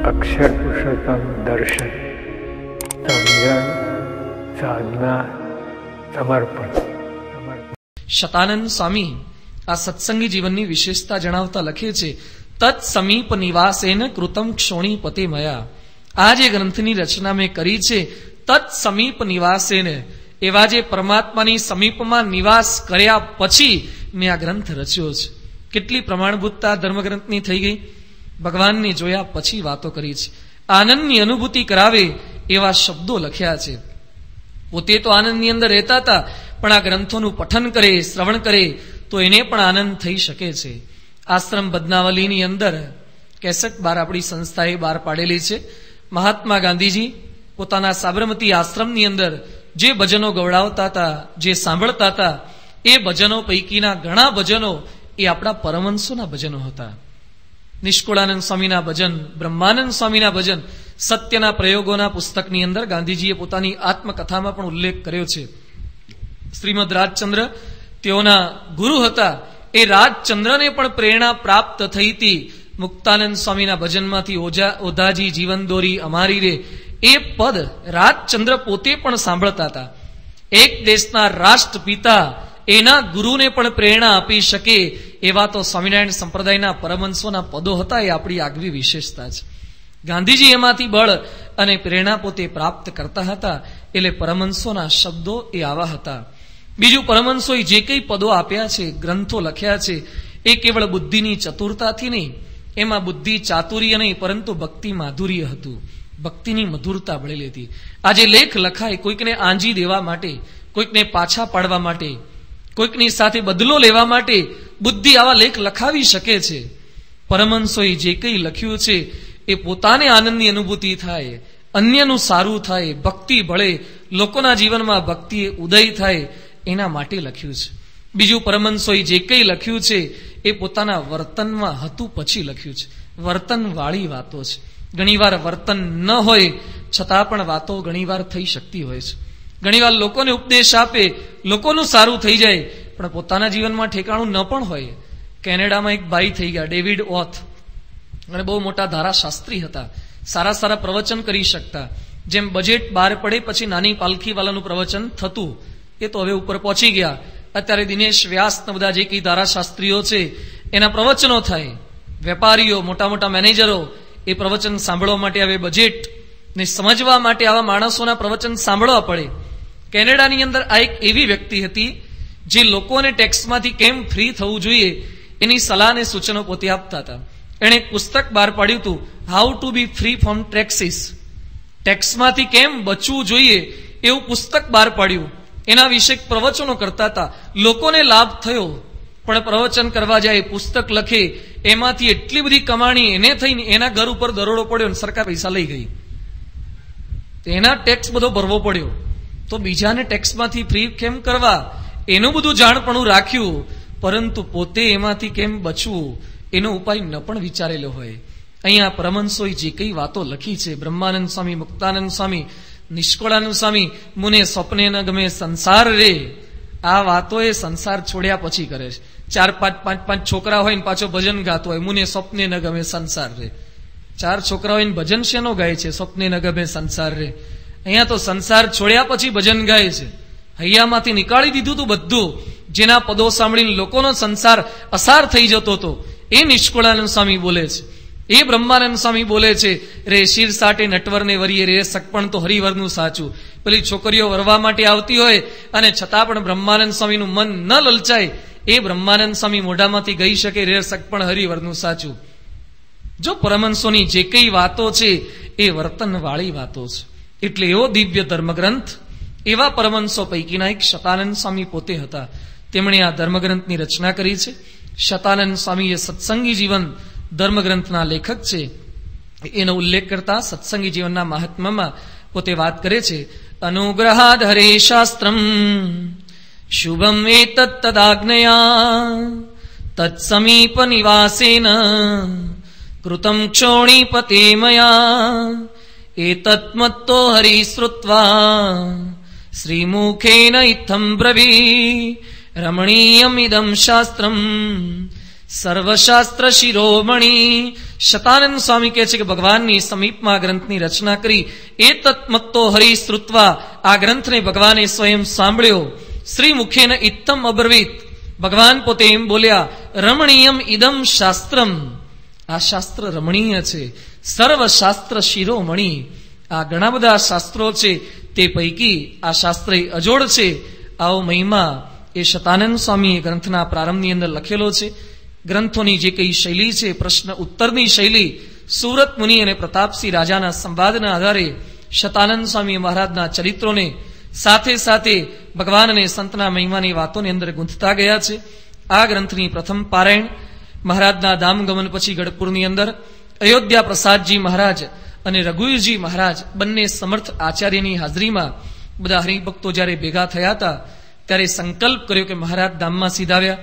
अक्षर पुरुषोत्तम दर्शन, समझण, साधना, समर्पण. શતાનંદ સ્વામી આ સત્સંગી જીવનની વિશેષતા જણાવતા લખે છે, તત્ સમીપ નિવાસેન કૃતમ ક્ષોણી પતે મયા. આ જે ગ્રંથની રચના મેં કરી છે, તત્ સમીપ નિવાસેન, એવા જે પરમાત્માની સમીપમાં નિવાસ કર્યા પછી મેં આ ગ્રંથ રચ્યો છે. કેટલી પ્રમાણભૂતતા ધર્મગ્રંથની થઈ ગઈ. ભગવાનને જોયા પછી વાતો કરી છે. આનંદની અનુભૂતિ કરાવે એવા શબ્દો લખ્યા છે. પોતે તો આનંદની અંદર રહેતા હતા, પણ આ ગ્રંથોનું પઠન કરે, શ્રવણ કરે તો એને પણ આનંદ થઈ શકે છે. આશ્રમ બદનાવલીની અંદર કેસેટ બાર આપણી સંસ્થાએ બહાર પાડેલી છે. મહાત્મા ગાંધીજી પોતાના સાબરમતી આશ્રમની અંદર જે ભજનો ગવડાવતા હતા, જે સાંભળતા હતા, એ ભજનો પૈકીના ઘણા ભજનો એ આપણા પરમહંસોના ભજનો હતા. નિષ્કુળાનંદ સ્વામીના ભજન, બ્રહ્માનંદ સ્વામીના ભજન, સત્યના પ્રયોગોના પુસ્તકની અંદર ગાંધીજીએ પોતાની આત્મકથામાં પણ ઉલ્લેખ કર્યો છે. શ્રીમદ રાજચંદ્ર તેઓના ગુરુ હતા. એ રાજચંદ્રને પણ પ્રેરણા પ્રાપ્ત થઈ હતી મુક્તાનંદ સ્વામીના ભજનમાંથી. ઓધાજી જીવન દોરી અમારી રે, એ પદ રાજચંદ્ર પોતે પણ સાંભળતા હતા. એક દેશના રાષ્ટ્રપિતા એના ગુરુને પણ પ્રેરણા આપી શકે એવા તો સ્વામિનારાયણ સંપ્રદાયના પરમહંસોના પદો હતા. એ આપણી આગવી વિશેષતા છે. ગાંધીજી એમાંથી બળ અને પ્રેરણા પોતે પ્રાપ્ત કરતા હતા. એટલે પરમહંસોના શબ્દો એ આવા હતા. બીજું, પરમહંસોએ જે કંઈ પદો આપ્યા છે, ગ્રંથો લખ્યા છે, એ કેવળ બુદ્ધિની ચતુરતાથી નહીં, એમાં બુદ્ધિ ચાતુર્ય નહીં, પરંતુ ભક્તિ માધુર્ય હતું. ભક્તિની મધુરતા ભળેલી હતી. આજે લેખ લખાય કોઈકને આંજી દેવા માટે, કોઈકને પાછા પાડવા માટે, કોઈકની સાથે બદલો લેવા માટે બુદ્ધિ આવા લેખ લખાવી શકે છે. પરમહંસોએ જે કંઈ લખ્યું છે એ પોતાને આનંદની અનુભૂતિ થાય, અન્યનું સારું થાય, ભક્તિ ભળે, લોકોના જીવનમાં ભક્તિ ઉદય થાય, એના માટે લખ્યું છે. બીજું, પરમહંસોએ જે કંઈ લખ્યું છે એ પોતાના વર્તનમાં હતું પછી લખ્યું છે. વર્તનવાળી વાતો છે. ઘણીવાર વર્તન ન હોય છતાં પણ વાતો ઘણીવાર થઈ શકતી હોય છે. ઘણીવાર લોકોને ઉપદેશ આપે, લોકોનું સારું થઈ જાય, પણ પોતાના જીવનમાં ઠેકાણું ન પણ હોય. કેનેડામાં એક ભાઈ થઈ ગયા, ડેવિડ ઓથ, અને બહુ મોટા ધારાશાસ્ત્રી હતા. સારા સારા પ્રવચન કરી શકતા. જેમ બજેટ બહાર પડે પછી નાની પાલખીવાલાનું પ્રવચન થતું, એ તો હવે ઉપર પહોંચી ગયા. અત્યારે દિનેશ વ્યાસ બધા જે કંઈ ધારાશાસ્ત્રીઓ છે એના પ્રવચનો થાય. વેપારીઓ, મોટા મોટા મેનેજરો એ પ્રવચન સાંભળવા માટે આવે. બજેટ ને સમજવા માટે આવા માણસોના પ્રવચન સાંભળવા પડે. કેનેડાની અંદર આ એક એવી વ્યક્તિ હતી જે લોકોને ટેક્સમાંથી કેમ ફ્રી થવું જોઈએ એની સલાહ અને સૂચનો પોતે આપતા હતા. એણે એક પુસ્તક બહાર પાડ્યું હતું, how to be free from taxes. ટેક્સમાંથી કેમ બચવું જોઈએ એવું પુસ્તક બહાર પાડ્યું. એના વિશે પ્રવચનો કરતા હતા. લોકોને લાભ થયો, પણ પ્રવચન કરવા જાય, પુસ્તક લખે, એમાંથી એટલી બધી કમાણી એને થઈને એના ઘર ઉપર દરોડો પડ્યો અને સરકાર પૈસા લઈ ગઈ. એના ટેક્સ બધો ભરવો પડ્યો. તો બીજાને ટેક્સમાંથી ફ્રી કેમ કરવા, એનું બધું જાણપણું રાખ્યું, પરંતુ પોતે એમાંથી કેમ બચવું એનો ઉપાય ન પણ વિચારેલો હોય. અહીંયા પરમહંસોએ જે કંઈ વાતો લખી છે, બ્રહ્માનંદ સ્વામી, મુક્તાનંદ સ્વામી, નિષ્કળાનંદ સ્વામી, મુને સ્વપ્ને ન ગમે સંસાર રે, આ વાતો એ સંસાર છોડ્યા પછી કરે છે. 4-5 છોકરા હોય ને પાછો ભજન ગાતો હોય, મુને સ્વપ્ને ન ગમે સંસાર રે. 4 છોકરા હોય ને ભજન શેનો ગાય છે? સ્વપ્ને ન ગમે સંસાર રે. અહીંયા તો સંસાર છોડ્યા પછી ભજન ગાય છે. હૈયામાંથી નીકાળી દીધું તું બધું. જેના પદો સાંભળીને લોકોનો સંસાર અસાર થઈ જતો હતો, એ નિષ્કુળાનંદ સ્વામી બોલે છે. એ બ્રહ્માનંદ સ્વામી બોલે છે, રે શિર સાટે નટવરને વરીએ રે સગપણ તો હરિવરનું સાચું. પેલી છોકરીઓ વરવા માટે આવતી હોય અને છતાં પણ બ્રહ્માનંદ સ્વામીનું મન ન લલચાય, એ બ્રહ્માનંદ સ્વામી મોઢામાંથી ગઈ શકે, રે સગપણ હરિવરનું સાચું. જો પરમહંસોની જે કંઈ વાતો છે એ વર્તનવાળી વાતો છે. એટલે એવો દિવ્ય ધર્મગ્રંથ, એવા પરમહંસો પૈકીના એક શતાનંદ સ્વામી પોતે હતા. તેમણે આ ધર્મગ્રંથની રચના કરી છે. શતાનંદ સ્વામી એ સત્સંગી જીવન ધર્મગ્રંથના લેખક છે. એનો ઉલ્લેખ કરતા સત્સંગી જીવનના મહાત્મામાં પોતે વાત કરે છે, અનુગ્રહાદ હરે શાસ્ત્રમ શુભમ એતત્ તદાજ્ઞયા તત્સમીપ નિવાસેન કૃતમ ક્ષોણીપતે મયા એતત્મત્તો હરિશ્રુત્વા શ્રીમુખેન ઇત્થં બ્રવી રમણીયમિદં શાસ્ત્રમ સર્વશાસ્ત્ર શિરોમણી શતાનંદ સ્વામી કહે છે કે ભગવાનની સમીપમાં આ ગ્રંથની રચના કરી. એ તત્મત્તો હરિ શ્રુત્વા, આ ગ્રંથને ભગવાને સ્વયં સાંભળ્યો. શ્રી મુખેન ઇત્તમ અબ્રવીત, ભગવાન પોતે એમ બોલ્યા, રમણીયમ ઇદમ શાસ્ત્રમ, આ શાસ્ત્ર રમણીય છે. સર્વ શાસ્ત્ર શિરોમણી, આ ઘણા બધા શાસ્ત્રો છે તે પૈકી આ શાસ્ત્ર અજોડ છે. આવો મહિમા એ શતાનંદ સ્વામી ગ્રંથના પ્રારંભની અંદર લખેલો છે. ગ્રંથોની જે કઈ શૈલી છે, પ્રશ્ન ઉત્તરની શૈલી, સુરત મુનિ અને પ્રતાપસિંહ રાજાના સંવાદના આધારે શતાનંદ સ્વામી મહારાજના ચરિત્રોને સાથે સાથે ભગવાન અને સંતના મહિમાની વાતોની અંદર ગૂંથતા ગયા છે. આ ગ્રંથની પ્રથમ પારાયણ મહારાજના ધામગમન પછી ગઢપુરની અંદર અયોધ્યા પ્રસાદજી મહારાજ અને રઘુવીરજી મહારાજ બંને સમર્થ આચાર્યની હાજરીમાં બધા હરિભક્તો જ્યારે ભેગા થયા હતા ત્યારે સંકલ્પ કર્યો કે મહારાજ ધામમાં સીધાવ્યા.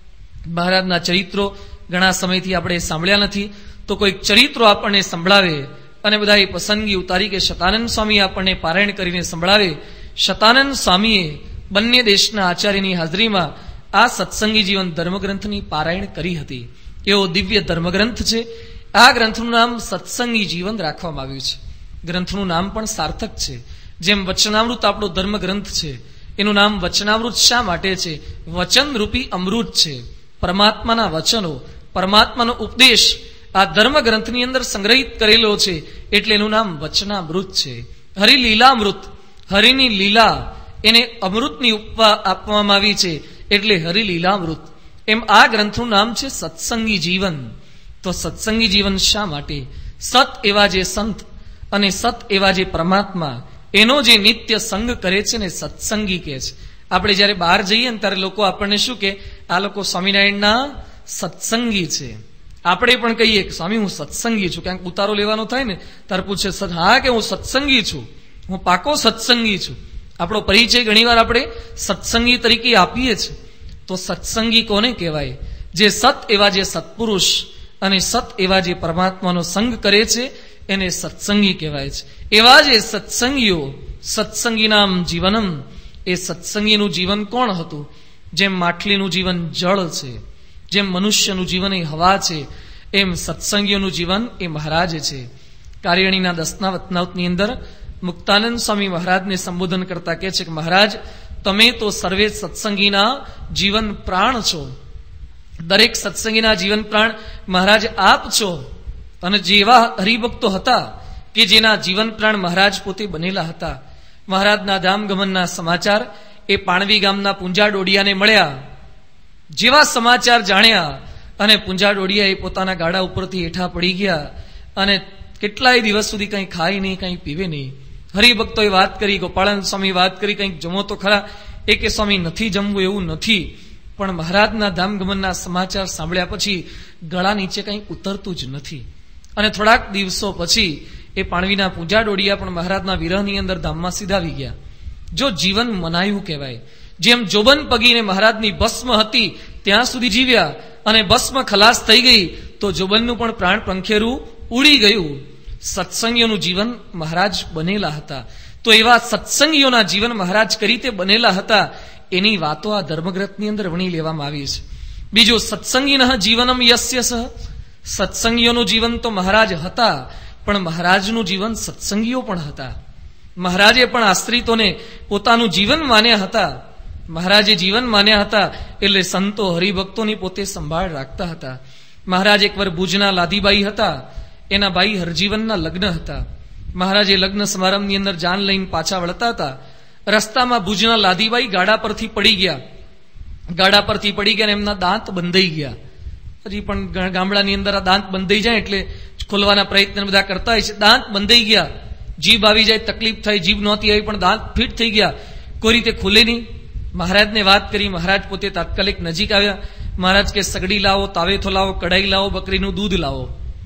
મહારાજના ચરિત્રો ઘણા સમયથી આપણે સાંભળ્યા નથી, તો કોઈક ચરિત્રો આપણને સંભળાવે. અને બધાએ પસંદગી ઉતારી કે શતાનંદ સ્વામી આપણને પારાયણ કરીને સંભળાવે. શતાનંદ સ્વામીએ બંને દેશના આચાર્યની હાજરીમાં આ સત્સંગી જીવન ધર્મગ્રંથની પારાયણ કરી હતી. એવો દિવ્ય ધર્મગ્રંથ છે. આ ગ્રંથનું નામ સત્સંગી જીવન રાખવામાં આવ્યું છે. ગ્રંથનું નામ પણ સાર્થક છે. જેમ વચનામૃત આપણો ધર્મગ્રંથ છે, એનું નામ વચનામૃત શા માટે છે? વચન રૂપી અમૃત છે. પરમાત્માના વચનો, પરમાત્માનો ઉપદેશ આ ધર્મગ્રંથની અંદર સંગ્રહિત કરેલો છે, એટલે એનું નામ વચનામૃત છે. હરિલીલામૃત, હરિની લીલા એને અમૃતની ઉપમા આપવામાં આવી છે, એટલે હરિલીલામૃત. એમ આ ગ્રંથનું નામ છે સત્સંગી જીવન. તો સત્સંગી જીવન શા માટે? સત એવા જે સંત અને સત એવા જે પરમાત્મા, એનો જે નિત્ય સંગ કરે છે ને સત્સંગી કહે છે. આપણે જયારે બહાર જઈએ ને ત્યારે લોકો આપણને શું કે, આ લોકો સ્વામિનારાયણના સત્સંગી છે. આપણે પણ કહીએ કે સ્વામી હું સત્સંગી છું. ક્યાંક ઉતારો લેવાનો થાય ને ત્યારે પૂછે, હા કે હું સત્સંગી છું, હું પાકો સત્સંગી છું. આપણો પરિચય ઘણીવાર આપણે સત્સંગી તરીકે આપીએ છીએ. તો સત્સંગી કોને કહેવાય? જે સત એવા જે સત્પુરુષ અને સત એવા જે પરમાત્માનો સંગ કરે છે એને સત્સંગી કહેવાય છે. એવા જે સત્સંગીઓ, સત્સંગીનામ જીવનમ, એ સત્સંગીનું જીવન કોણ હતું? જેમ માછલીનું જીવન જળ છે, જેમ મનુષ્યનું જીવન એ હવા છે, એમ સત્સંગીઓનું જીવન એ મહારાજ છે. કાર્યણીના 10ના વતનાવતની અંદર મુક્તાનંદ સ્વામી મહારાજને સંબોધન કરતા કહે છે કે મહારાજ તમે તો સર્વે સત્સંગીના જીવન પ્રાણ છો. દરેક સત્સંગીના જીવન પ્રાણ મહારાજ આપ છો. અને જેવા હરિભક્તો હતા કે જેના જીવન પ્રાણ મહારાજ પોતે બનેલા હતા. મહારાજના ધામગમનના સમાચાર એ પાણવી ગામના પૂંજા ડોડિયાને મળ્યા. જેવા સમાચાર જાણ્યા અને પૂંજા ડોડિયા એ પોતાના ગાડા ઉપરથી હેઠા પડી ગયા અને કેટલાય દિવસ સુધી કંઈ ખાય નહીં, કંઈ પીવે નહીં. હરિભક્તોએ વાત કરી, ગોપાળાનંદ સ્વામી વાત કરી, કંઈક જમો તો ખરા. એ કે સ્વામી નથી જમવું એવું નથી, પણ મહારાજના ધામગમનના સમાચાર સાંભળ્યા પછી ગળા નીચે કંઈ ઉતરતું જ નથી. અને થોડાક દિવસો પછી એ પાણવીના પૂંજા ડોડિયા પણ મહારાજના વિરહની અંદર ધામમાં સીધાવી ગયા. જો જીવન મનાયું કહેવાય. જેમ જોબન પગીને મહારાજની ભસ્મ હતી ત્યાં સુધી જીવ્યા અને ભસ્મ ખલાસ થઈ ગઈ તો જોબનનું પણ પ્રાણ પંખેરું ઉડી ગયું. સત્સંગીઓનું જીવન મહારાજ બનેલા હતા. તો એવા સત્સંગીઓના જીવન મહારાજ કઈ રીતે બનેલા હતા એની વાતો આ ધર્મગ્રંથની અંદર વણી લેવામાં આવી છે. બીજું, સત્સંગીનઃ જીવનમ યસ્ય સહ, સત્સંગીઓનું જીવન તો મહારાજ હતા, પણ મહારાજનું જીવન સત્સંગીઓ પણ હતા. મહારાજે પણ આશ્રિતોને પોતાનું જીવન માન્યા હતા. મહારાજે જીવન માન્યા હતા એટલે સંતો હરિભક્તોની પોતે સંભાળ રાખતા હતા. મહારાજ એકવાર ભુજના લાધીબાઈ હતા, એના ભાઈ હરજીવનના લગ્ન હતા. મહારાજે લગ્ન સમારંભની અંદર જાન લઈને પાછા વળતા હતા. રસ્તામાં ભુજના લાધીબાઈ ગાડા પરથી પડી ગયા. ગાડા પરથી પડી ગયા અને એમના દાંત બંધાઈ ગયા. હજી પણ ગામડાની અંદર આ દાંત બંધાઈ જાય એટલે ખોલવાના પ્રયત્ન બધા કરતા હોય છે. દાંત બંધાઈ ગયા, જીભ આવી જાય તકલીફ થાય, જીભ નહોતી આવી પણ દાંત ફિટ થઈ ગયા, કોઈ રીતે ખુલે નહીં. મહારાજને વાત કરી, મહારાજ પોતે તાત્કાલિક નજીક આવ્યા. મહારાજ કે સગડી લાવો, તાવેથો લાવો, કઢાઈ લાવો, બકરીનું દૂધ લાવો.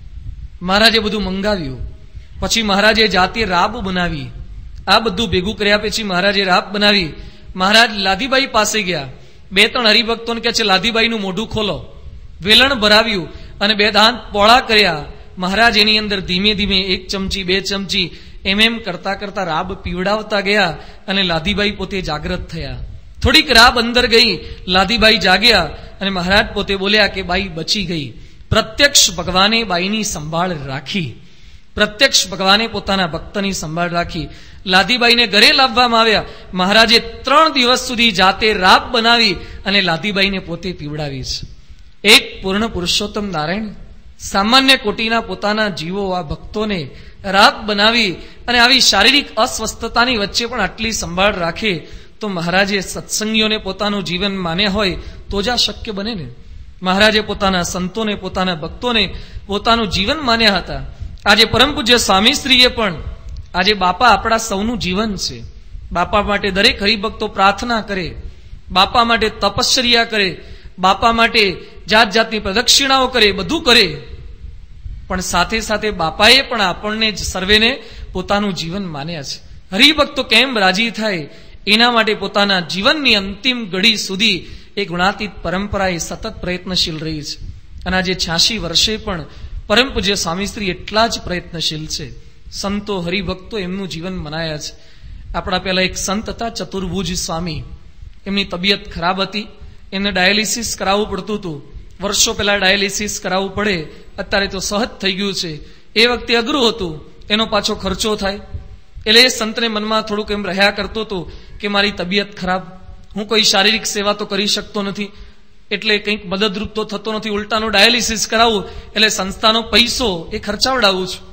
મહારાજે બધું મંગાવ્યું. પછી મહારાજે જાતે રાબ બનાવી. આ બધું ભેગું કર્યા પછી મહારાજે રાબ બનાવી. મહારાજ લાધીબાઈ પાસે ગયા. 2-3 હરિભક્તોને કહે છે લાધીબાઈનું મોઢું ખોલો. વેલણ ભરાવ્યું અને 2 દાંત પોળા કર્યા. મહારાજ એની અંદર ધીમે ધીમે 1 ચમચી 2 ચમચી એમ કરતા કરતા રાબ પીવડાવતા ગયા અને લાધીબાઈ પોતે જાગ્રત થયા. થોડીક રાબ અંદર ગઈ, લાધીબાઈ જાગ્યા અને મહારાજ પોતે બોલ્યા કે બાઈ બચી ગઈ. પ્રત્યક્ષ ભગવાને બાઈની સંભાળ રાખી, પ્રત્યક્ષ ભગવાને પોતાના ભક્તની સંભાળ રાખી. લાધીબાઈને ઘરે લાવવામાં આવ્યા. મહારાજે 3 દિવસ સુધી જાતે રાબ બનાવી અને લાધીબાઈને પોતે પીવડાવી છે. એક પૂર્ણ પુરુષોત્તમ નારાયણ સામાન્ય કોટીના પોતાના જીવો આ ભક્તોને રાબ બનાવી અને આવી શારીરિક અસ્વસ્થતાની વચ્ચે પણ આટલી સંભાળ રાખે તો મહારાજે સત્સંગીઓને પોતાનું જીવન માન્યા હોય તો જ આ શક્ય બને ને. મહારાજે પોતાના સંતોને, પોતાના ભક્તોને પોતાનું જીવન માન્યા હતા. આજે પરમ પૂજ્ય સ્વામીશ્રીએ પણ, આજે બાપા આપણા સૌનું જીવન છે. બાપા માટે દરેક હરિભક્તો પ્રાર્થના કરે, બાપા માટે તપશ્ચર્યા કરે, બાપા માટે જાત જાતની પ્રદક્ષિણાઓ કરે, બધું કરે, પણ સાથે સાથે બાપાએ પણ આપણને સર્વેને પોતાનું જીવન માન્યા છે. હરિભક્તો કેમ રાજી થાય એના માટે પોતાના જીવનની અંતિમ ઘડી સુધી એ ગુણાતીત પરંપરા એ સતત પ્રયત્નશીલ રહી છે. અને આજે 86 વર્ષે પણ પરમ પૂજ્ય સ્વામીશ્રી એટલા જ પ્રયત્નશીલ છે. સંતો હરિભક્તો એમનું જીવન મનાયા છે. આપણા પહેલા એક સંત હતા ચતુર્ભુજ સ્વામી, એમની તબિયત ખરાબ હતી, એમને ડાયાલિસિસ કરાવવું પડતું હતું. વર્ષો પહેલા ડાયાલિસિસ કરાવવું પડે, અત્યારે તો સહજ થઈ ગયું છે. એ વખતે અઘરું હતું, એનો પાછો ખર્ચો થાય. એટલે એ સંતને મનમાં થોડુંક એમ રહ્યા કરતો હતો કે મારી તબિયત ખરાબ, હું કોઈ શારીરિક સેવા તો કરી શકતો નથી, એટલે કંઈક મદદરૂપ તો થતો નથી, ઉલટાનું ડાયાલિસિસ કરાવવું એટલે સંસ્થાનો પૈસો એ ખર્ચાવડાવું છું.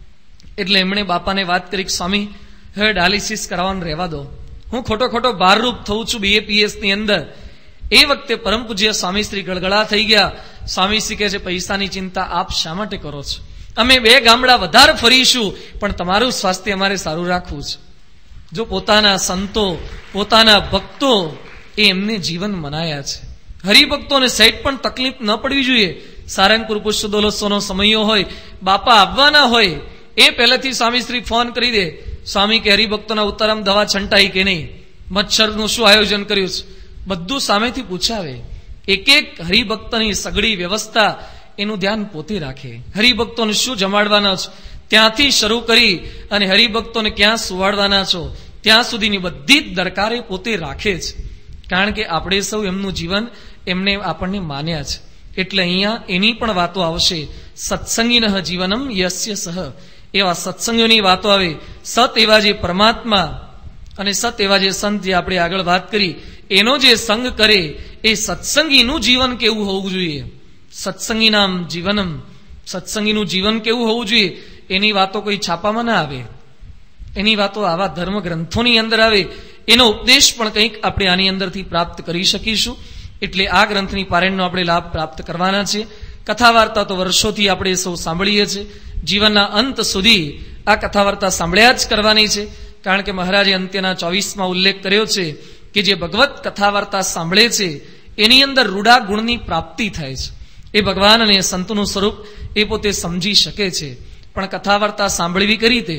એટલે એમણે બાપાને વાત કરી, સ્વામી હવે ડાયાલિસિસ કરાવવાનું રહેવા દો, હું ખોટો ભારરૂપ થઉં છું BAPS ની અંદર. એ વખતે પરમ પૂજ્ય સ્વામીશ્રી ગળગળા થઈ ગયા. સ્વામીશ્રી કહે છે, પૈસાની ચિંતા આપ શા માટે કરો છો? અમે 2 ગામડા વધારે ફરીશું, પણ તમારું સ્વાસ્થ્ય અમારે સારું રાખવું છે. જો પોતાના સંતો, પોતાના ભક્તો એ એમને જીવન મનાયા છે. હરિભક્તોને સહેજ પણ તકલીફ ન પડવી જોઈએ. સારંગપુર પુષ્પદોલોત્સવનો સમયો હોય, બાપા આવવાના હોય, એ પહેલેથી સ્વામીશ્રી ફોન કરી દે, સ્વામી કે હરિભક્તોના ઉત્તરામ દવા છંટાઈ કે નહીં, મચ્છરનું શું આયોજન કર્યું છે, બધું સામેથી પૂછાવે. એક એક હરિભક્તની સગડી વ્યવસ્થા એનું ધ્યાન પોતે રાખે. હરિભક્તોને શું જમાડવાના છો ત્યાંથી શરૂ કરી અને હરિભક્તોને ક્યાં સુવાડવાના છો ત્યાં સુધીની બધી જ દરકારે પોતે રાખે છે. કારણ કે આપણે સૌ એમનું જીવન એમને આપણને માન્યા છે. એટલે અહીંયા એની પણ વાતો આવશે. સત્સંગીનઃ જીવનમ યસ્ય સહ, એવા સત્સંગીઓની વાતો આવે. સત એવા જે પરમાત્મા અને સત એવા જે સંત, જે આપણે આગળ વાત કરી, એનો જે સંગ કરે એ સત્સંગીનું જીવન કેવું હોવું જોઈએ, સત્સંગી નામ જીવનમ, સત્સંગીનું જીવન કેવું હોવું જોઈએ, એની વાતો કોઈ છાપામાં ના આવે, એની વાતો આવા ધર્મ ગ્રંથોની અંદર આવે. એનો ઉપદેશ પણ કંઈક આપણે આની અંદરથી પ્રાપ્ત કરી શકીશું. એટલે આ ગ્રંથની પારાયણનો આપણે લાભ પ્રાપ્ત કરવાના છે. કથા વાર્તા તો વર્ષોથી આપણે સૌ સાંભળીએ છીએ, જીવનના અંત સુધી આ કથા વાર્તા સાંભળ્યા જ કરવાની છે. કારણ કે મહારાજે અંત્યના 24માં ઉલ્લેખ કર્યો છે કે જે ભગવત કથા વાર્તા સાંભળે છે એની અંદર રૂડા ગુણની પ્રાપ્તિ થાય છે. એ ભગવાન અને સંતનું સ્વરૂપ એ પોતે સમજી શકે છે. પણ કથા વાર્તા સાંભળવી કરી તે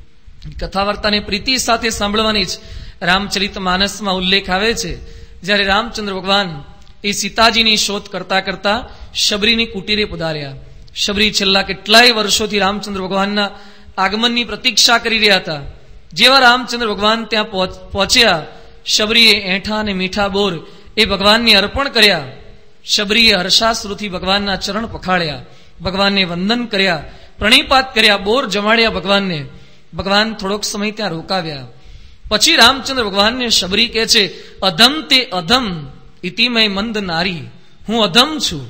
કથા વાર્તાને પ્રીતિ સાથે સાંભળવાની જ. રામચરિત માનસમાં ઉલ્લેખ આવે છે, જ્યારે રામચંદ્ર ભગવાન એ સીતાજીની શોધ કરતા કરતા શબરીની કુટીરે પધાર્યા. શબરી છેલ્લા કેટલાય વર્ષોથી રામચંદ્ર ભગવાનના આગમનની પ્રતીક્ષા કરી રહ્યા હતા. જેવા રામચંદ્ર ભગવાન ત્યાં પહોંચ્યા, શબરીએ એઠા અને મીઠા બોર એ ભગવાનને અર્પણ કર્યા. શબરીએ હર્ષાશ્રુથી ભગવાનના ચરણ પખાળ્યા, ભગવાનને વંદન કર્યા, પ્રણિપાત કર્યા, બોર જમાડ્યા ભગવાનને. ભગવાન થોડોક સમય ત્યાં રોકાવ્યા. પછી રામચંદ્ર ભગવાનને શબરી કહે છે, અધમ તે અધમ ઇતિમય મંદ નારી, હું અધમ છું.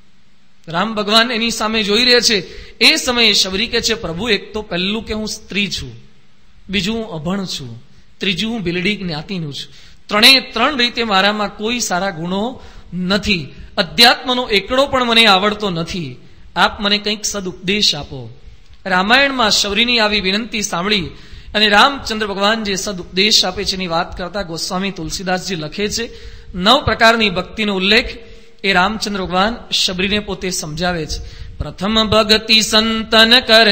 રામ ભગવાન એની સામે જોઈ રહ્યા છે. એ સમયે શબરી કહે છે, પ્રભુ એક તો પહેલું કે હું સ્ત્રી છું, બીજું હું અભણ છું, ત્રીજું હું બિલડી જ્ઞાતિનું છું. 3 રીતે મારામાં કોઈ સારા ગુણો નથી. અધ્યાત્મનો એકડો પણ મને આવડતો નથી. આપ મને કંઈક સદુપદેશ આપો. રામાયણમાં શબરીની આવી વિનંતી સાંભળી અને રામચંદ્ર ભગવાન જે સદુપદેશ આપે છે એની વાત કરતા ગોસ્વામી તુલસીદાસજી લખે છે, 9 પ્રકારની ભક્તિનો ઉલ્લેખ એ રામચંદ્ર ભગવાન શબરીને પોતે સમજાવે છે. પ્રથમ ભગતિ સંતન કર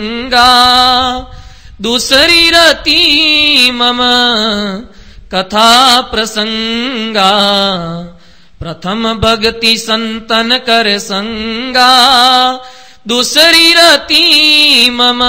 સંગા, દૂસરી રતી મમ કથા પ્રસંગા. પ્રથમ ભક્તિ સંતન કર સંગા, દૂસરી રતી મમ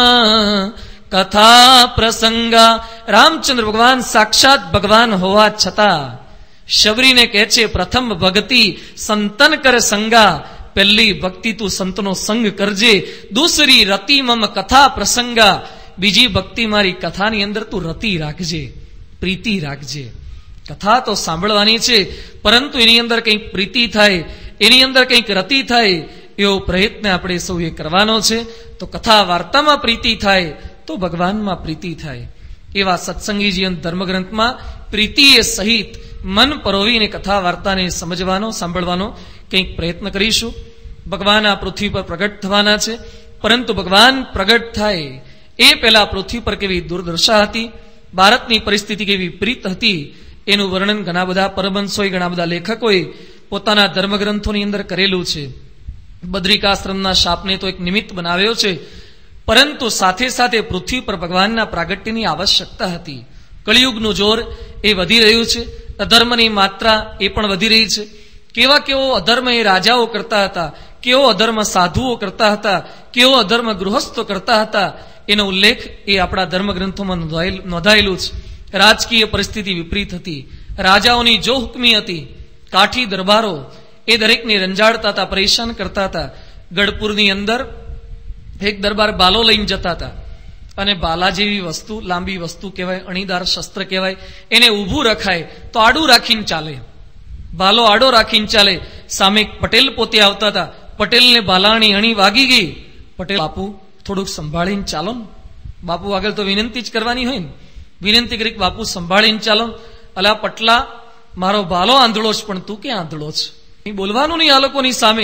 કથા પ્રસંગા. રામચંદ્ર ભગવાન સાક્ષાત ભગવાન હોવા છતાં શબરીને કહે છે, પ્રથમ ભક્તિ સંતન કર સંગા, પહેલી ભક્તિ તું સંતનો સંગ કરજે, દૂસરી રતિ મમ કથા પ્રસંગા, બીજી ભક્તિ મારી કથાની અંદર તું રતિ રાખજે, પ્રીતિ રાખજે. કથા તો સાંભળવાની છે, પરંતુ એની અંદર કંઈક પ્રીતિ થાય, એની અંદર કંઈક રતિ થાય, એવો પ્રયત્ન આપણે સૌએ કરવાનો છે. તો કથા વાર્તામાં પ્રીતિ થાય તો ભગવાનમાં પ્રીતિ થાય. એવા સત્સંગી જીવન ધર્મગ્રંથમાં પ્રીતિએ સહિત મન પરોવીને કથા વાર્તાને સમજવાનો, સાંભળવાનો કંઈક પ્રયત્ન કરીશું. ભગવાન આ પૃથ્વી પર પ્રગટ થવાના છે, પરંતુ ભગવાન પ્રગટ થાય એ પહેલા પૃથ્વી પર કેવી દુર્દશા હતી, ભારતની પરિસ્થિતિ કેવી વિપરીત હતી, એનું વર્ણન ઘણા બધા પરમહંસોએ, ઘણા બધા લેખકોએ પોતાના ધર્મગ્રંથોની અંદર કરેલું છે. બદ્રિકાશ્રમના શાપને તો એક નિમિત્ત બનાવ્યો છે, પરંતુ સાથે સાથે પૃથ્વી પર ભગવાનના પ્રાગટ્યની આવશ્યકતા હતી. કળિયુગનું જોર એ વધી રહ્યું છે, અધર્મની માત્રા એ પણ વધી રહી છે. કેવો અધર્મ એ રાજાઓ કરતા હતા, કેવો અધર્મ સાધુઓ કરતા હતા, કેવો અધર્મ ગૃહસ્થો કરતા હતા, એનો ઉલ્લેખ એ આપણા ધર્મગ્રંથોમાં નોંધાયેલું છે. રાજકીય પરિસ્થિતિ વિપરીત હતી, રાજાઓની જો હુકમી હતી, કાઠી દરબારો એ દરેકને રંજાડતા હતા, પરેશાન કરતા હતા. ગઢપુરની અંદર એક દરબાર બાલો લઈને જતા હતા, અને બાલા જેવી વસ્તુ, લાંબી વસ્તુ કહેવાય, અણીદાર શસ્ત્ર કહેવાય, એને ઊભું રખાય તો આડું રાખીને ચાલે, બાલો આડો રાખીને ચાલે. સામે પટેલ પોતે આવતા હતા, પટેલને બાલાની અણી વાગી ગઈ. પટેલ, બાપુ થોડુંક સંભાળીને ચાલો ને, બાપુ આગળ તો વિનંતી જ કરવાની હોય ને, વિનંતી કરી બાપુ સંભાળીને ચાલો. અલા પટલા, મારો બાલો આંધળો છે, પણ તું ક્યાં આંધળો છે, બોલવાનું નહીં આ લોકોની સામે.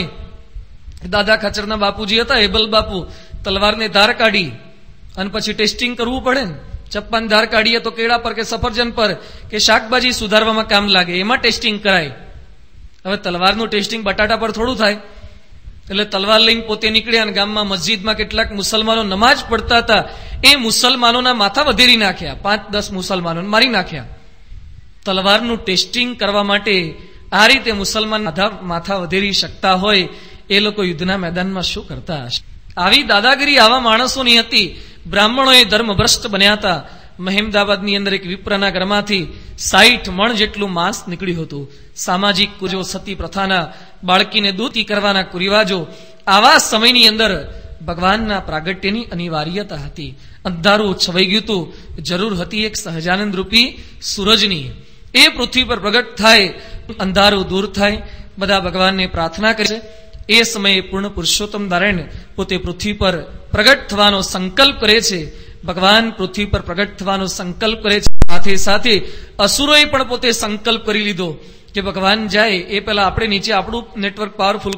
દાદા ખાચરના બાપુજી હતા, હેબલ બાપુ, તલવારને ધાર કાઢી અને પછી ટેસ્ટિંગ કરવું પડે ને. ચપ્પાની ધાર કાઢીએ તો કેળા પર કે સફરજન પર કે શાકભાજી સુધારવામાં કામ લાગે, એમાં ટેસ્ટિંગ કરાય. હવે તલવારનું ટેસ્ટિંગ બટાટા પર થોડું થાય. એટલે તલવાર લઈને પોતે નીકળ્યા, અને ગામમાં મસ્જિદમાં કેટલાક મુસલમાનો નમાજ પડતા હતા, એ મુસલમાનોના માથા વધેરી નાખ્યા, 5-10 મુસલમાનોને મારી નાખ્યા. તલવારનું ટેસ્ટિંગ કરવા માટે આ રીતે મુસલમાન માથા વધેરી શકતા હોય, એ લોકો યુદ્ધના મેદાનમાં શું કરતા હશે? આવી દાદાગીરી આવા માણસોની હતી. બ્રાહ્મણોએ ધર્મભ્રષ્ટ બન્યા હતા. મહેમદાબાદની અંદર એક વિપ્રના ઘરમાંથી 60 મણ જેટલું માંસ નીકળ્યું હતું. સામાજિક કુજો, સતી પ્રથાના, બાળકીને દૂતી કરવાના કુરિવાજો, આવા સમયની અંદર ભગવાનના પ્રાગટ્યની અનિવાર્યતા હતી. અંધારું છવાઈ ગયું હતું, જરૂર હતી એક સહજાનંદ રૂપી સૂરજની. એ પૃથ્વી પર પ્રગટ થાય, અંધારું દૂર થાય. બધા ભગવાનને પ્રાર્થના કરે છે. એ સમયે પૂર્ણ પુરુષોત્તમ નારાયણ પોતે પૃથ્વી પર પ્રગટ થવાનો સંકલ્પ કરે છે. ભગવાન પૃથ્વી પર પ્રગટ થવાનો સંકલ્પ કરે છે. સાથે સાથે અસુરોએ પણ પોતે સંકલ્પ કરી લીધો કે ભગવાન જાય એ પહેલા આપણે નીચે આપણું નેટવર્ક પાવરફુલ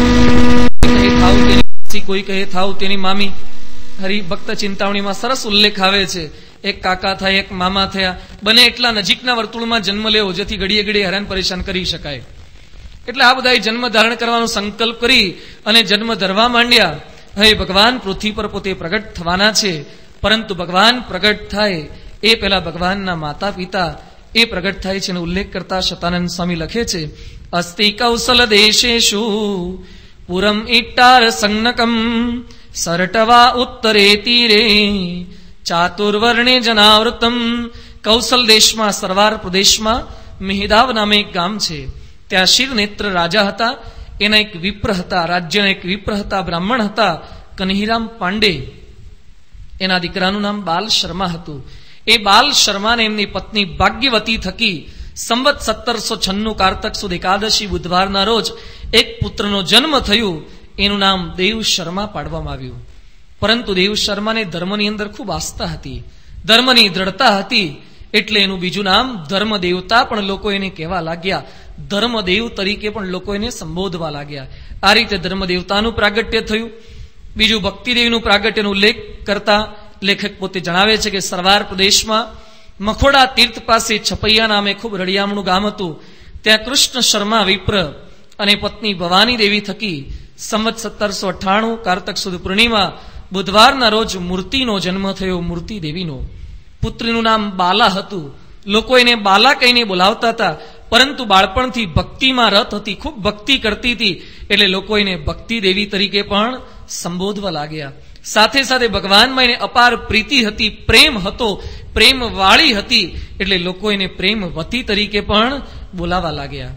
કરી, કોઈ કહે થાવ તેની મામી. હરિભક્ત ચિંતામણીમાં સરસ ઉલ્લેખ આવે છે. એક કાકા થાય, એક મામા થયા, બને એટલા નજીકના વર્તુળમાં જન્મ લેવો, જેથી ઘડીએ ઘડીએ હેરાન પરેશાન કરી શકાય. એટલે આ બધાએ જન્મ ધારણ કરવાનો સંકલ્પ કરી અને જન્મ ધરવા માંડ્યા. હવે ભગવાન પૃથ્વી પર પોતે પ્રગટ થવાના છે, પરંતુ ભગવાન પ્રગટ થાય એ પહેલા ભગવાનના માતા પિતા એ પ્રગટ થાય છે. એનો ઉલ્લેખ કરતા શતાનંદ સ્વામી લખે છે, અસ્તિ કૌશલ દેશેષુ પુરમ ઇટ્ટાર સંનકમ સરટવા ઉત્તરે તીરે ચાતુર્વર્ણે જનાવૃતમ. કૌશલ દેશમાં, સરવાર પ્રદેશમાં મિહિદાવ નામે એક ગામ છે. ત્યાં શિરનેત્ર રાજા હતા. એના એક વિપ્ર હતા, રાજ્યના એક વિપ્ર હતા, બ્રાહ્મણ હતા, કન્હીરામ પાંડે. એના દીકરાનું નામ બાલ શર્મા હતું. એ બાલ શર્માને એમની પત્ની ભાગ્યવતી થકી સંવત 1796 કારતક સુદ એકાદશી બુધવારના રોજ એક પુત્રનો જન્મ થયું. એનું નામ દેવ શર્મા પાડવામાં આવ્યું. પરંતુ દેવ શર્માને ધર્મની અંદર ખૂબ આસ્થા હતી, ધર્મની દ્રઢતા હતી, એટલે એનું બીજું નામ ધર્મ દેવતા પણ લોકો એને કહેવા લાગ્યા. ધર્મદેવ તરીકે પણ લોકો એને સંબોધવા લાગ્યા. આ રીતે ધર્મ દેવતાનું પ્રાગટ્ય થયું. બીજું ભક્તિદેવનું પ્રાગટ્યનો ઉલ્લેખ કરતા લેખક પોતે જણાવે છે કે સરવાર પ્રદેશમાં મખોડા તીર્થ પાસે છપૈયા નામે ખૂબ રળિયામણું ગામ હતું. ત્યાં કૃષ્ણ શર્મા વિપ્ર અને પત્ની ભવાની દેવી થકી સંવત 1798 કારતક સુદ પૂર્ણિમા બુધવારના રોજ મૂર્તિનો જન્મ થયો. મૂર્તિ દેવીનો પુત્રીનું નામ બાલા હતું. લોકો એને બાલા કહીને બોલાવતા હતા, પરંતુ બાળપણથી ભક્તિમાં રત હતી, ખૂબ ભક્તિ કરતી હતી, એટલે લોકો એને ભક્તિ દેવી તરીકે પણ સંબોધવા લાગ્યા. સાથે સાથે ભગવાનમાં એને અપાર પ્રીતિ હતી, પ્રેમ હતો, પ્રેમ વાળી હતી, એટલે લોકો એને પ્રેમવતી તરીકે પણ બોલાવા લાગ્યા.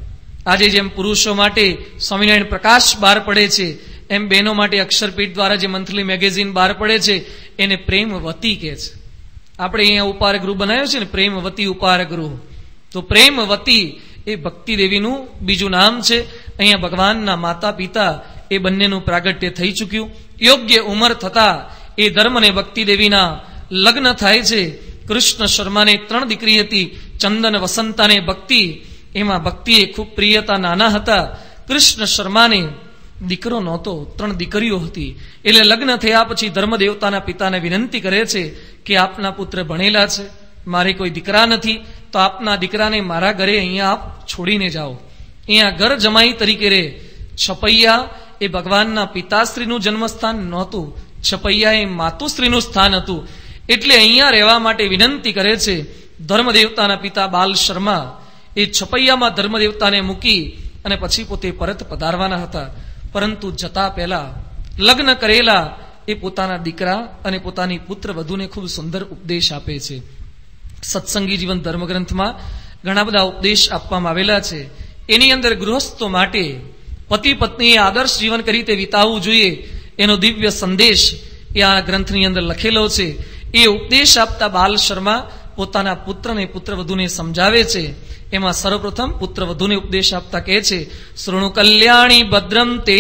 આજે જેમ પુરુષો માટે સ્વામિનારાયણ પ્રકાશ બહાર પડે છે, એમ બહેનો માટે અક્ષરપીઠ દ્વારા જે મંથલી મેગેઝિન બહાર પડે છે એને પ્રેમવતી કહે છે. આપણે અહીંયા ઉપાર ગૃહ બનાવ્યો છે ને, પ્રેમવતી ઉપાર ગૃહ. તો પ્રેમવતી એ ભક્તિ દેવીનું બીજું નામ છે. અહીંયા ભગવાનના માતા પિતા એ બંનેનું પ્રાગટ્ય થઈ ચૂક્યું. યોગ્ય ઉંમર થતા એ ધર્મ અને ભક્તિ દેવીના લગ્ન થાય છે. કૃષ્ણ શર્માને 3 દીકરી હતી, ચંદન, વસંતા ને ભક્તિ. એમાં ભક્તિએ ખૂબ પ્રિયતા, નાના હતા. કૃષ્ણ શર્માને દીકરો નહોતો, 3 દીકરીઓ હતી. એટલે લગ્ન થયા પછી ધર્મદેવતાના પિતાને વિનંતી કરે છે કે આપના પુત્ર ભણેલા છે, મારે કોઈ દીકરા નથી, તો આપના દીકરાને મારા ઘરે અહીંયા આપ છોડીને જાઓ. અહીંયા ઘર જમાઈ તરીકે રહે. છપૈયા એ ભગવાનના પિતાશ્રીનું જન્મસ્થાન નહોતું, છપૈયા એ માતુશ્રીનું સ્થાન હતું. એટલે અહીંયા રહેવા માટે વિનંતી કરે છે. ધર્મદેવતાના પિતા બાલ શર્મા એ છપૈયામાં ધર્મદેવતાને મૂકી અને પછી પોતે પરત પધારવાના હતા. પરંતુ જતા પહેલા લગ્ન કરેલા એ પોતાના દીકરા અને પોતાની પુત્ર વધુને ખૂબ સુંદર ઉપદેશ આપે છે. સત્સંગી જીવન ધર્મગ્રંથમાં ઘણા બધા ઉપદેશ આપવામાં આવેલા છે. એની અંદર ગૃહસ્થો માટે પતિ પત્નીએ આદર્શ જીવન કઈ રીતે વિતાવવું જોઈએ એનો દિવ્ય સંદેશ એ આ ગ્રંથની અંદર લખેલો છે. એ ઉપદેશ આપતા બાલ શર્મા પોતાના પુત્રને પુત્રવધુને સમજાવે છે. એમાં સર્વપ્રથમ પુત્રવધુને ઉપદેશ આપતા કહે છે, શૃણુ કલ્યાણી ભદ્રમ તે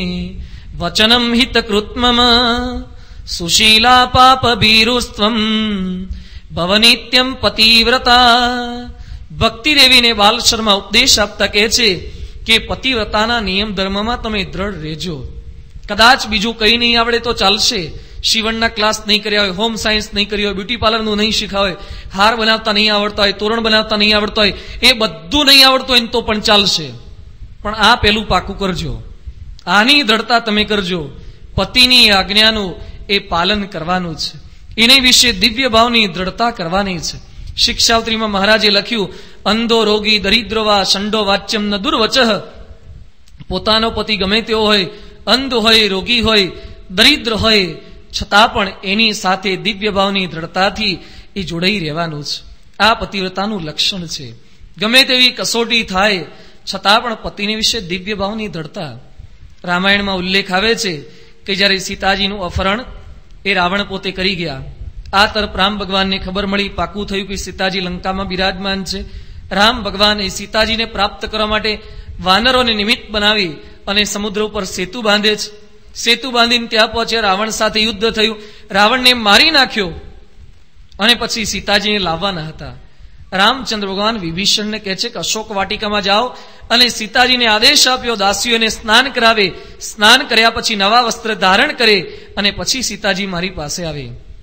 વચનમ હિત કૃત્મમ સુશીલા પાપ ભીરુસ્ત્વમ ભવનિત્યમ પતિવ્રતા. ભક્તિ દેવીને બાલ શર્મા ઉપદેશ આપતા કહે છે કે પતિવ્રતાના નિયમ ધર્મમાં તમે દ્રઢ રહેજો. કદાચ બીજું કંઈ નહીં આવડે તો ચાલશે, શિવણના ક્લાસ નહીં કર્યા હોય, હોમ સાયન્સ નહીં કર્યું હોય, બ્યુટી પાર્લરનું નહીં શીખ્યા હોય, હાર બનાવતા નહીં આવડતા હોય, તોરણ બનાવતા નહીં આવડતા હોય, એ બધું નહીં આવડતું હોય તો પણ ચાલશે. પણ આ પેલું પાકું કરજો, આની દ્રઢતા તમે કરજો. પતિની આજ્ઞાનું એ પાલન કરવાનું છે, એની વિશે દિવ્ય ભાવની દ્રઢતા કરવાની છે. શિક્ષાવત્રીમાં મહારાજે લખ્યું, અંધો રોગી દરિદ્રવા શંડો વાચ્યમ ન દુર્વચઃ. પોતાનો પતિ ગમે તેવો હોય, અંધ હોય, રોગી હોય, દરિદ્ર હોય, છતાં પણ એની સાથે દિવ્ય ભાવની દ્રઢતાથી એ જોડાઈ રહેવાનું છે. આ પતિવ્રતાનું લક્ષણ છે. ગમે તેવી કસોટી થાય છતાં પણ પતિને વિશે દિવ્ય ભાવની દ્રઢતા. રામાયણમાં ઉલ્લેખ આવે છે કે જ્યારે સીતાજીનું અપહરણ એ રાવણ પોતે કરી ગયા. આ તરફ રામ ભગવાનને ખબર મળી, પાકું થયું કે સીતાજી લંકામાં બિરાજમાન છે. રામ ભગવાન એ સીતાજીને પ્રાપ્ત કરવા માટે વાનરોને નિમિત્ત બનાવી અને સમુદ્ર ઉપર સેતુ બાંધે છે. સેતુ બાંધીને ત્યાં પહોંચ્યા, રાવણ સાથે યુદ્ધ થયું, રાવણને મારી નાખ્યો અને પછી સીતાજીને લાવવાના હતા. રામચંદ્ર ભગવાન વિભીષણને કહે છે કે અશોક વાટિકામાં જાઓ અને સીતાજીને આદેશ આપ્યો દાસીઓને સ્નાન કરાવે. સ્નાન કર્યા પછી નવા વસ્ત્ર ધારણ કરે અને પછી સીતાજી મારી પાસે આવે.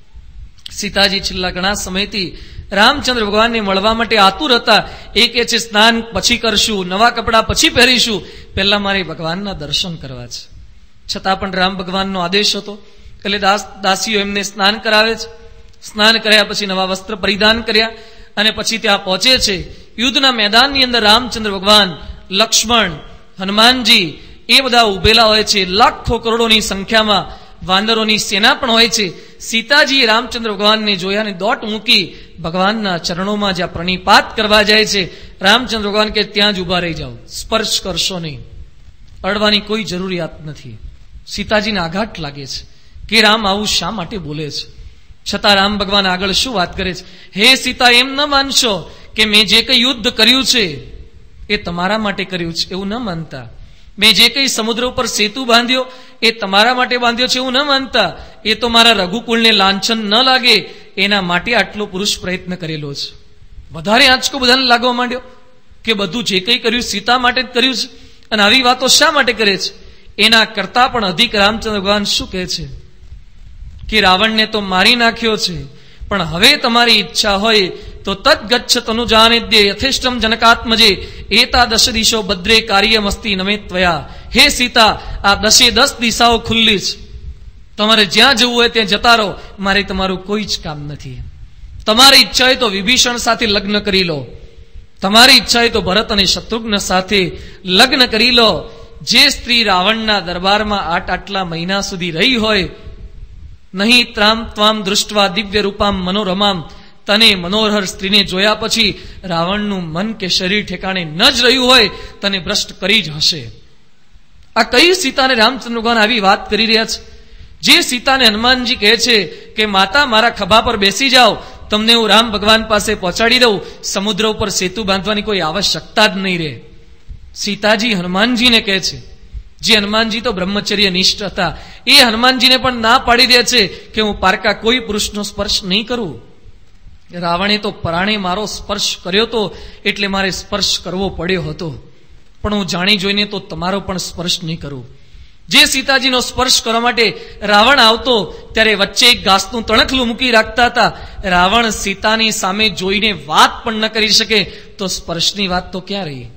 સીતાજી છેલ્લા ઘણા સમયથી રામચંદ્ર ભગવાનને મળવા માટે આતુર હતા. એ કહે છે સ્નાન પછી કરશું, નવા કપડા પછી પહેરીશું, પહેલા મારે ભગવાનના દર્શન કરવા છે. છતાં પણ રામ ભગવાનનો આદેશ હતો એટલે દાસીઓ એમને સ્નાન કરાવે છે. સ્નાન કર્યા પછી નવા વસ્ત્ર પરિધાન કર્યા અને પછી ત્યાં પહોંચે છે. યુદ્ધના મેદાનની અંદર રામચંદ્ર ભગવાન, લક્ષ્મણ, હનુમાનજી એ બધા ઉભેલા હોય છે. લાખો કરોડોની સંખ્યામાં વાનરોની સેના પણ હોય છે. સીતાજીએ રામચંદ્ર ભગવાનને જોયા અને દોટ મૂકી ભગવાનના ચરણોમાં જ્યાં પ્રણિપાત કરવા જાય છે, રામચંદ્ર ભગવાન કે ત્યાં જ ઉભા રહી જાઓ, સ્પર્શ કરશો નહીં, અડવાની કોઈ જરૂરિયાત નથી. સીતાજીને આઘાત લાગે છે કે રામ આવું શા માટે બોલે છે. છતાં રામ ભગવાન આગળ શું વાત કરે છે, હે સીતા, એમ ન માનશો કે મેં જે કંઈ યુદ્ધ કર્યું છે એ તમારા માટે કર્યું છે એવું ન માનતા. મેં જે કંઈ સમુદ્ર ઉપર સેતુ બાંધ્યો એ તમારા માટે બાંધ્યો છે એવું ન માનતા. એ તો મારા રઘુકુળને લાંછન ન લાગે એના માટે આટલો પુરુષ પ્રયત્ન કરેલો છે. વધારે આંચકો બધાને લાગવા માંડ્યો કે બધું જે કંઈ કર્યું સીતા માટે જ કર્યું છે અને આવી વાતો શા માટે કરે છે. એના કરતા પણ અધિક રામચંદ્ર ભગવાન શું કહે છે કે રાવણને તો મારી નાખ્યો છે, પણ હવે તમારી ઈચ્છા હોય તો તદ્ગચ્છ તનુજાનેદ્ય યથેષ્ટમ જનકાત્મજે એતા દશ દિશો ભદ્રે કાર્યમસ્તી નમે ત્વયા. હે સીતા, આ 10 દિશાઓ ખુલ્લી છે, તમારે જ્યાં જવું હોય ત્યાં જતા રહો, મારે તમારું કોઈ જ કામ નથી. તમારી ઈચ્છા હોય તો વિભીષણ સાથે લગ્ન કરી લો, તમારી ઈચ્છા હોય તો ભરત અને શત્રુઘ્ન સાથે લગ્ન કરી લો. જે સ્ત્રી રાવણના દરબારમાં આટલા મહિના સુધી રહી હોય, નહીં ત્રામ ત્વામ દૃષ્ટવા દિવ્ય રૂપામ મનોરમામ તને મનોહર સ્ત્રીને જોયા પછી રાવણનું મન કે શરીર ઠેકાણે ન જ રહ્યું હોય, તને ભ્રષ્ટ કરી જ હશે. આ કઈ સીતાને રામચંદ્ર ભગવાન આવી વાત કરી રહ્યા છે? જે સીતાને હનુમાનજી કહે છે કે માતા મારા ખભા પર બેસી જાઓ, તમને હું રામ ભગવાન પાસે પહોંચાડી દઉં, સમુદ્ર ઉપર સેતુ બાંધવાની કોઈ આવશ્યકતા જ નહીં રહે. સીતાજી હનુમાનજીને કહે છે, જે હનુમાનજી તો બ્રહ્મચર્ય નિષ્ઠ હતા, એ હનુમાનજીને પણ ના પાડી દે છે કે હું પારકા કોઈ પુરુષનો સ્પર્શ નહીં કરું. રાવણે તો પરાણે મારો સ્પર્શ કર્યો હતો, એટલે મારે સ્પર્શ કરવો પડ્યો હતો, પણ હું જાણી જોઈને તો તમારો પણ સ્પર્શ નહીં કરું. જે સીતાજીનો સ્પર્શ કરવા માટે રાવણ આવતો ત્યારે વચ્ચે એક ઘાસનું તણખલું મૂકી રાખતા હતા. રાવણ સીતાની સામે જોઈને વાત પણ ન કરી શકે, તો સ્પર્શની વાત તો ક્યાં રહી?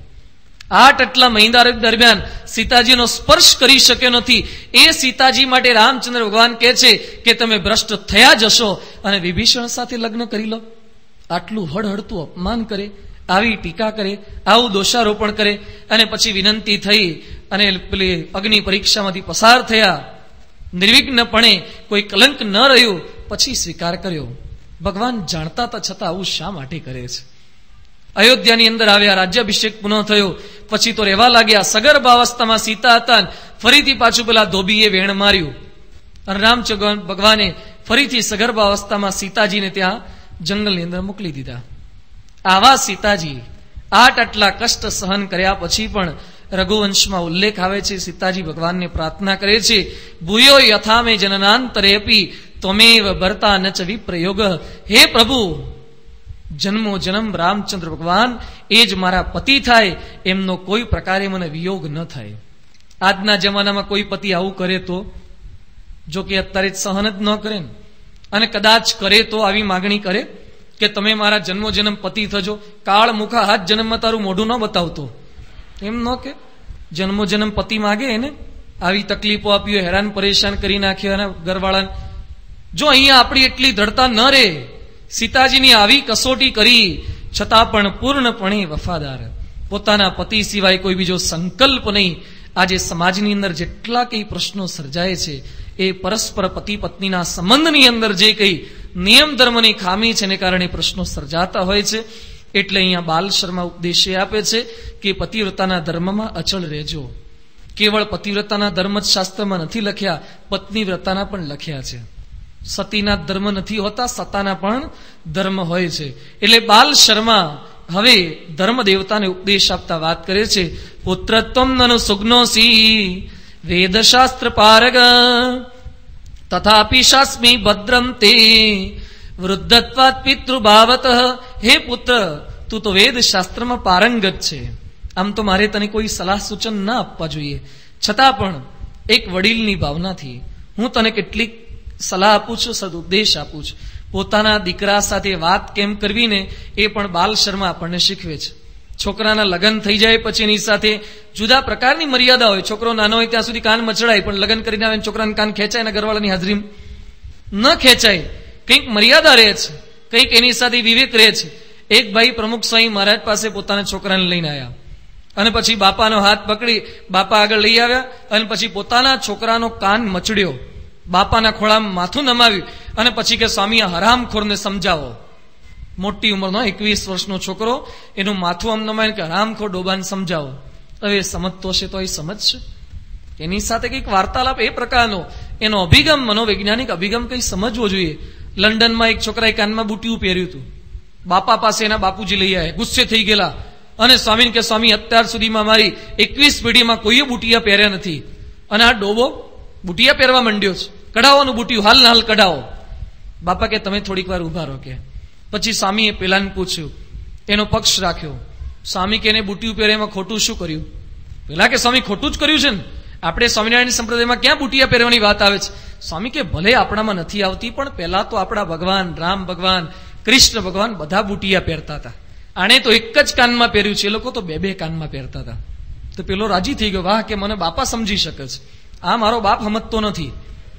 8 આટલા મહિના દરમિયાન સીતાજીનો સ્પર્શ કરી શક્યો નથી. એ સીતાજી માટે રામચંદ્ર ભગવાન કહે છે કે તમે ભ્રષ્ટ થયા જશો અને વિભીષણ સાથે લગ્ન કરી લો. આટલું હળહળતું અપમાન કરે, આવી ટીકા કરે, આવું દોષારોપણ કરે, અને પછી વિનંતી થઈ અને પેલી અગ્નિ પરીક્ષામાંથી પસાર થયા, નિર્વિઘ્નપણે કોઈ કલંક ન રહ્યું, પછી સ્વીકાર કર્યો. ભગવાન જાણતા હતા છતાં આવું શા માટે કરે છે? અયોધ્યાની અંદર આવ્યા, રાજ્યાભિષેક પુનઃ થયો, પછી તો રહેવા લાગ્યા. સગર્ભાવસ્થામાં સીતા હતા, ફરીથી પાછું પેલા ધોબીએ વેણ માર્યું અને રામચંદ્ર ભગવાને ફરીથી સગર્ભાવસ્થામાં સીતાજીને ત્યાં જંગલની અંદર મોકલી દીધા. આવા સીતાજી 8 આટલા કષ્ટ સહન કર્યા પછી પણ રઘુવંશમાં ઉલ્લેખ આવે છે, સીતાજી ભગવાનને પ્રાર્થના કરે છે, ભૂયો યથામે જનનાંતરેપી ત્વમેવ ભર્તા ન ચ વિપ્રયોગ. હે પ્રભુ, જન્મો જન્મ રામચંદ્ર ભગવાન એ જ મારા પતિ થાય, એમનો કોઈ પ્રકારે મને વિયોગ ન થાય. આજના જમાનામાં કોઈ પતિ આવું કરે તો, જો કે અત્યારે સહન જ ન કરે ને, અને કદાચ કરે તો આવી માગણી કરે કે તમે મારા જન્મો જન્મ પતિ થજો, કાળ મુખા હાથ જન્મમાં તારું મોઢું ન બતાવતો, એમ ન કે જન્મો જન્મ પતિ માગે એને આવી તકલીફો આપી હોય, હેરાન પરેશાન કરી નાખ્યો અને ઘરવાળાને. જો અહીંયા આપણી એટલી દૃઢતા ન રહે, સીતાજીની આવી કસોટી કરી છતાં પણ પૂર્ણપણે વફાદાર, પોતાના પતિ સિવાય કોઈ બીજો સંકલ્પ નહીં. આજે સમાજની અંદર જેટલા કઈ પ્રશ્નો સર્જાય છે, એ પરસ્પર પતિ પત્નીના સંબંધની અંદર જે કઈ નિયમ ધર્મની ખામી છે, એને કારણે પ્રશ્નો સર્જાતા હોય છે. એટલે અહીંયા બાલ શર્મા ઉપદેશ આપે છે કે પતિવ્રતાના ધર્મમાં અચળ રહેજો. કેવળ પતિવ્રતાના ધર્મ જ શાસ્ત્રમાં નથી લખ્યા, પત્નીવ્રતાના પણ લખ્યા છે. સતીના ધર્મ નથી હોતા, સતાના પણ ધર્મ હોય છે. એટલે બાલ શર્મા હવે ધર્મ દેવતાને ઉપદેશ આપતા વાત કરે છે, પુત્રત્વમ નનુ સુગ્નોસી વેદશાસ્ત્ર પારગ તથાપિ શાસ્મી ભદ્રમ તે વૃદ્ધત્વાત પિતૃભાવત. હે પુત્ર, તું તો વેદ શાસ્ત્રમાં પારંગત છે, આમ તો મારે તને કોઈ સલાહ સૂચન ના આપવા જોઈએ, છતાં પણ એક વડીલની ભાવનાથી હું તને કેટલીક સલાહ આપું છું, સદુપદેશ આપું છું. પોતાના દીકરા સાથે વાત કેમ કરવી ને એ પણ બાલ શર્મા આપણને શીખવે છે. છોકરાના લગ્ન થઈ જાય પછી એની સાથે જુદા પ્રકારની મર્યાદા હોય. છોકરો નાનો હોય ત્યાં સુધી કાન મચડાય, પણ લગ્ન કરીને આવે છોકરાને કાન ખેંચાય ને ઘરવાળાની હાજરીમાં ન ખેંચાય. કંઈક મર્યાદા રહે છે, કંઈક એની સાથે વિવેક રહે છે. એક ભાઈ પ્રમુખ સ્વામી મહારાજ પાસે પોતાના છોકરાને લઈને આવ્યા અને પછી બાપાનો હાથ પકડી બાપા આગળ લઈ આવ્યા અને પછી પોતાના છોકરાનો કાન મચડ્યો, બાપાના ખોળામાં માથું નમાવ્યું અને પછી કે સ્વામી આ હરામખોરને સમજાવો. મોટી ઉંમરનો 21 વર્ષનો છોકરો, એનું માથું આમ નમાવીને કે હરામખોર ડોબાને સમજાવો. હવે સમજતો હશે તો એ સમજશે. એની સાથે કંઈક વાર્તાલાપ એ પ્રકારનો એનો અભિગમ, મનોવૈજ્ઞાનિક અભિગમ કંઈ સમજવો જોઈએ. લંડનમાં એક છોકરાએ કાનમાં બુટીયું પહેર્યું હતું. બાપા પાસે એના બાપુજી લઈ આવ્યા, ગુસ્સે થઈ ગયેલા અને સ્વામીને કે સ્વામી અત્યાર સુધીમાં મારી 21 પેઢીમાં કોઈએ બુટિયા પહેર્યા નથી અને આ ડોબો બુટિયા પહેરવા માંડ્યો છે, કઢાવવાનું બુટિયું હાલ હાલ કઢાવો. બાપા કે તમે થોડીક વાર ઉભા રહો. કે પછી સ્વામીએ પેલાને પૂછ્યું, એનો પક્ષ રાખ્યો. સ્વામી કે એને બુટિયું પહેરે એમાં ખોટું શું કર્યું? પેલા કે સ્વામી ખોટું જ કર્યું છે ને, આપણે સ્વામિનારાયણ સંપ્રદાયમાં ક્યાં બુટિયા પહેરવાની વાત આવે છે? સ્વામી કે ભલે આપણામાં નથી આવતી, પણ પહેલા તો આપણા ભગવાન રામ ભગવાન, કૃષ્ણ ભગવાન બધા બુટિયા પહેરતા હતા. આણે તો એક જ કાનમાં પહેર્યું છે, એ લોકો તો 2 કાનમાં પહેરતા હતા. તો પેલો રાજી થઈ ગયો, વાહ કે મને બાપા સમજી શકે છે, આ મારો બાપ સમજતો નથી.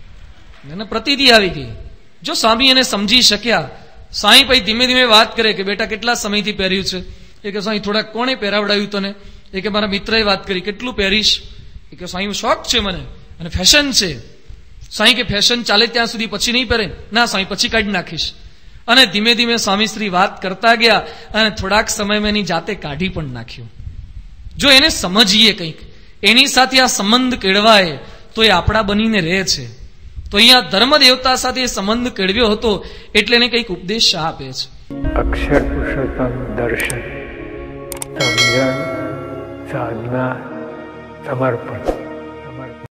એને પ્રતીતિ આવી ગઈ. જો સ્વામી એને સમજી શક્યા, સ્વામી પછી ધીમે ધીમે વાત કરે કે બેટા કેટલા સમયથી પહેર્યું છે? એ કે સ્વામી થોડા કોણે પહેરાવડાવ્યું તને? એ કે મારા મિત્રએ વાત કરી. કેટલું પહેરીશ? એ કે સ્વામી શોખ છે મને અને ફેશન છે. સ્વામી કે ફેશન ચાલે ત્યાં સુધી પછી નહીં પહેરે? ના સ્વામી પછી કાઢી નાખીશ. અને ધીમે ધીમે સ્વામીશ્રી વાત કરતા ગયા અને થોડાક સમયમાં એની જાતે કાઢી પણ નાખ્યું. જો એને સમજીએ કંઈક, એની સાથે આ સંબંધ કેળવાય તો એ આપણા બનીને રહે છે. તો અહીંયા ધર્મ દેવતા સાથે સંબંધ કેળવ્યો હતો એટલે એને કંઈક ઉપદેશ આપે છે. અક્ષર પુરુષોત્તમ દર્શન, સમજણ, સાધના, સમર્પણ.